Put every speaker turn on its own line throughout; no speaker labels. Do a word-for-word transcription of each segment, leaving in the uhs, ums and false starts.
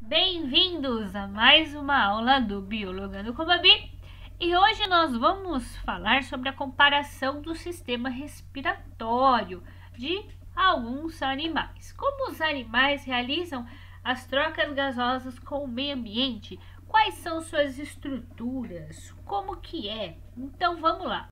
Bem-vindos a mais uma aula do Biologando com Babi. E hoje nós vamos falar sobre a comparação do sistema respiratório de alguns animais. Como os animais realizam as trocas gasosas com o meio ambiente, quais são suas estruturas, como que é. Então vamos lá.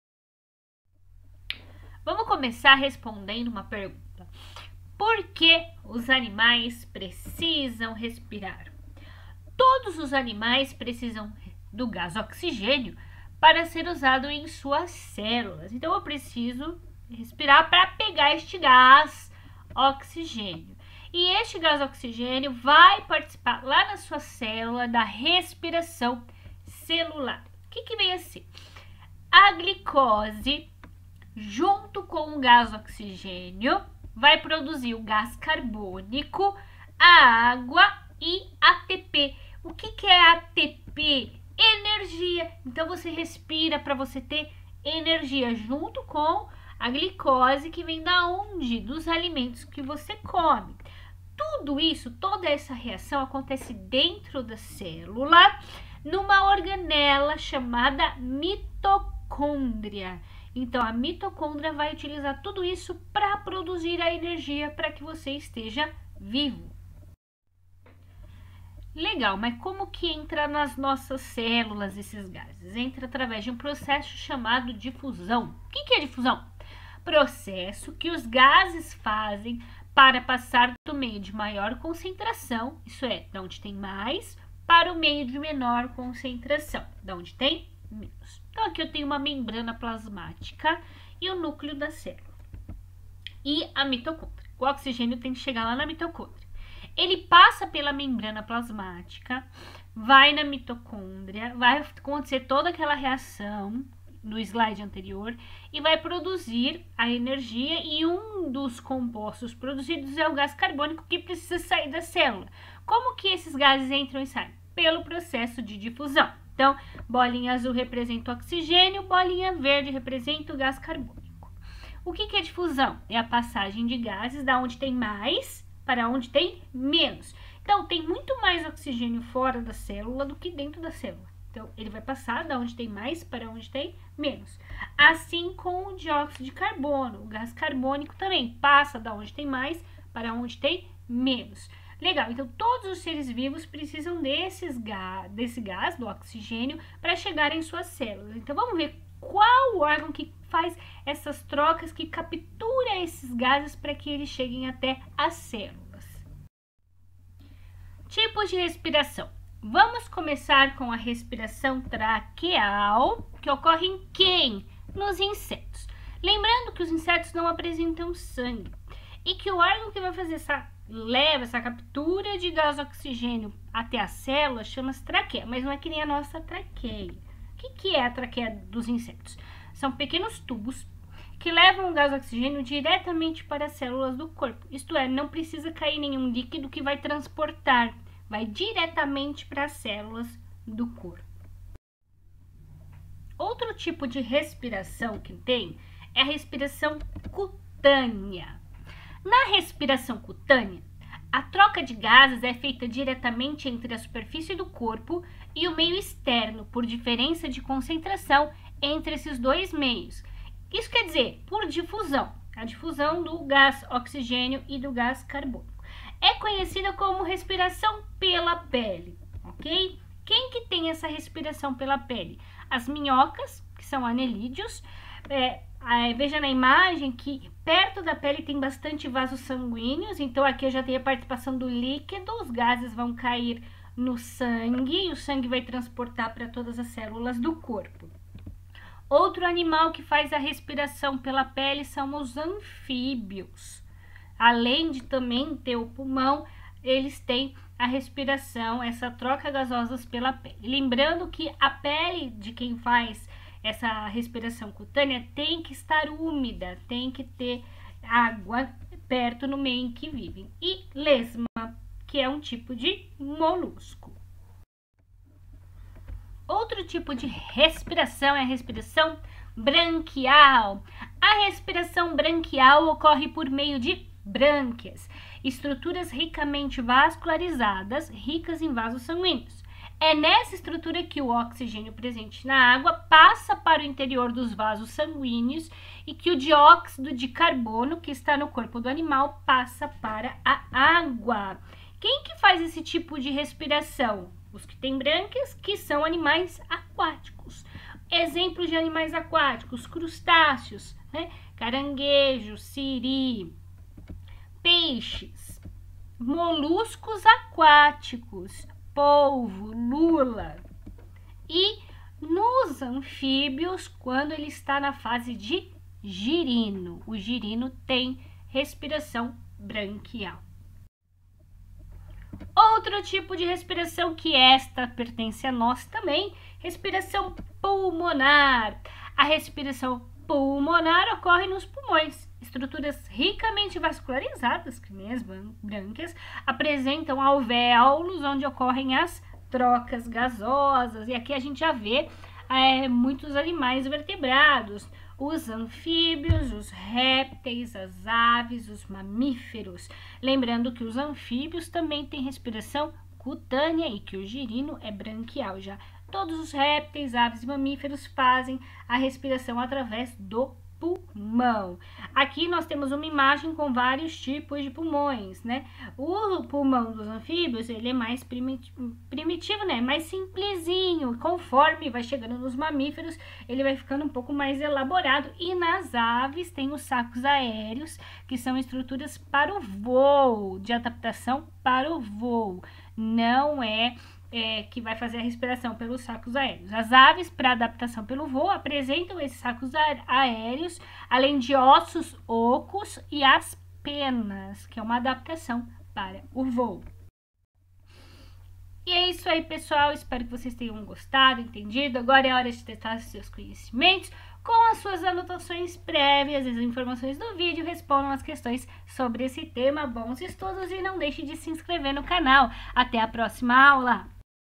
Vamos começar respondendo uma pergunta. Por que os animais precisam respirar? Todos os animais precisam do gás oxigênio para ser usado em suas células. Então, eu preciso respirar para pegar este gás oxigênio. E este gás oxigênio vai participar lá na sua célula da respiração celular. O que, que vem a ser? A glicose, junto com o gás oxigênio, vai produzir o gás carbônico, a água e A T P. O que, que é A T P? Energia. Então, você respira para você ter energia junto com a glicose que vem da onde? Dos alimentos que você come. Tudo isso, toda essa reação acontece dentro da célula, numa organela chamada mitocôndria. Então, a mitocôndria vai utilizar tudo isso para produzir a energia para que você esteja vivo. Legal, mas como que entra nas nossas células esses gases? Entra através de um processo chamado difusão. O que é difusão? Processo que os gases fazem para passar do meio de maior concentração, isso é, de onde tem mais, para o meio de menor concentração, de onde tem menos. Então, aqui eu tenho uma membrana plasmática e o núcleo da célula. E a mitocôndria. O oxigênio tem que chegar lá na mitocôndria. Ele passa pela membrana plasmática, vai na mitocôndria, vai acontecer toda aquela reação no slide anterior e vai produzir a energia, e um dos compostos produzidos é o gás carbônico que precisa sair da célula. Como que esses gases entram e saem? Pelo processo de difusão. Então, bolinha azul representa o oxigênio, bolinha verde representa o gás carbônico. O que é difusão? É a passagem de gases da onde tem mais para onde tem menos. Então, tem muito mais oxigênio fora da célula do que dentro da célula. Então, ele vai passar da onde tem mais para onde tem menos. Assim com o dióxido de carbono, o gás carbônico também passa da onde tem mais para onde tem menos. Legal, então todos os seres vivos precisam desses gás, desse gás, do oxigênio, para chegar em suas células. Então, vamos ver qual o órgão que faz essas trocas, que captura esses gases para que eles cheguem até as células. Tipos de respiração. Vamos começar com a respiração traqueal, que ocorre em quem? Nos insetos. Lembrando que os insetos não apresentam sangue e que o órgão que vai fazer essa leva essa captura de gás oxigênio até a célula chama-se traqueia, mas não é que nem a nossa traqueia. O que, que é a traqueia dos insetos? São pequenos tubos que levam o gás oxigênio diretamente para as células do corpo. Isto é, não precisa cair nenhum líquido que vai transportar, vai diretamente para as células do corpo. Outro tipo de respiração que tem é a respiração cutânea. Na respiração cutânea, a troca de gases é feita diretamente entre a superfície do corpo e o meio externo, por diferença de concentração entre esses dois meios. Isso quer dizer, por difusão, a difusão do gás oxigênio e do gás carbônico. É conhecida como respiração pela pele, ok? Quem que tem essa respiração pela pele? As minhocas, que são anelídeos. É, é, veja na imagem que perto da pele tem bastante vasos sanguíneos, então aqui eu já tenho a participação do líquido, os gases vão cair no sangue e o sangue vai transportar para todas as células do corpo. Outro animal que faz a respiração pela pele são os anfíbios. Além de também ter o pulmão, eles têm a respiração, essa troca gasosa pela pele. Lembrando que a pele de quem faz essa respiração cutânea tem que estar úmida, tem que ter água perto no meio em que vivem. E lesma, que é um tipo de molusco. Outro tipo de respiração é a respiração branquial. A respiração branquial ocorre por meio de brânquias estruturas ricamente vascularizadas, ricas em vasos sanguíneos. É nessa estrutura que o oxigênio presente na água passa para o interior dos vasos sanguíneos e que o dióxido de carbono que está no corpo do animal passa para a água. Quem que faz esse tipo de respiração? Os que têm brânquias, que são animais aquáticos. Exemplos de animais aquáticos: crustáceos, né? Caranguejo, siri, peixes, moluscos aquáticos, polvo, lula. E nos anfíbios, quando ele está na fase de girino, o girino tem respiração branquial. Outro tipo de respiração, que esta pertence a nós também, respiração pulmonar. A respiração pulmonar ocorre nos pulmões. Estruturas ricamente vascularizadas, que nem as brânquias, apresentam alvéolos onde ocorrem as trocas gasosas. E aqui a gente já vê é, muitos animais vertebrados, os anfíbios, os répteis, as aves, os mamíferos. Lembrando que os anfíbios também têm respiração cutânea e que o girino é branquial. Já todos os répteis, aves e mamíferos fazem a respiração através do pulmão. Aqui nós temos uma imagem com vários tipos de pulmões, né? O pulmão dos anfíbios, ele é mais primitivo, primitivo, né? Mais simplesinho. Conforme vai chegando nos mamíferos, ele vai ficando um pouco mais elaborado. E nas aves tem os sacos aéreos, que são estruturas para o voo, de adaptação para o voo. Não é É, que vai fazer a respiração pelos sacos aéreos. As aves, para adaptação pelo voo, apresentam esses sacos aéreos, além de ossos ocos e as penas, que é uma adaptação para o voo. E é isso aí, pessoal. Espero que vocês tenham gostado, entendido. Agora é hora de testar seus conhecimentos com as suas anotações prévias, as informações do vídeo. Respondam as questões sobre esse tema. Bons estudos e não deixe de se inscrever no canal. Até a próxima aula!